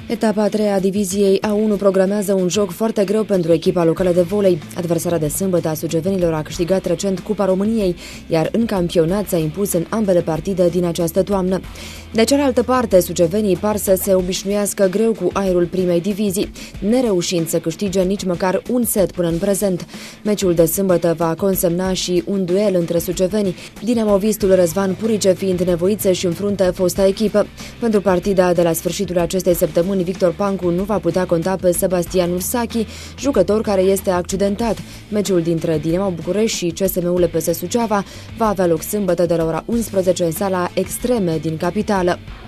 Etapa a treia a diviziei A1 programează un joc foarte greu pentru echipa locală de volei. Adversara de sâmbătă a sucevenilor a câștigat recent Cupa României, iar în campionat s-a impus în ambele partide din această toamnă. De cealaltă parte, sucevenii par să se obișnuiască greu cu aerul primei divizii, nereușind să câștige nici măcar un set până în prezent. Meciul de sâmbătă va consemna și un duel între suceveni, dinamovistul Răzvan Purice fiind nevoit să-și înfrunte fosta echipă. Pentru partida de la sfârșitul acestei săptămâni, Victor Pancu nu va putea conta pe Sebastian Ursachi, jucător care este accidentat. Meciul dintre Dinamo București și CSM ULPS Suceava va avea loc sâmbătă de la ora 11 în sala Extreme din capitală.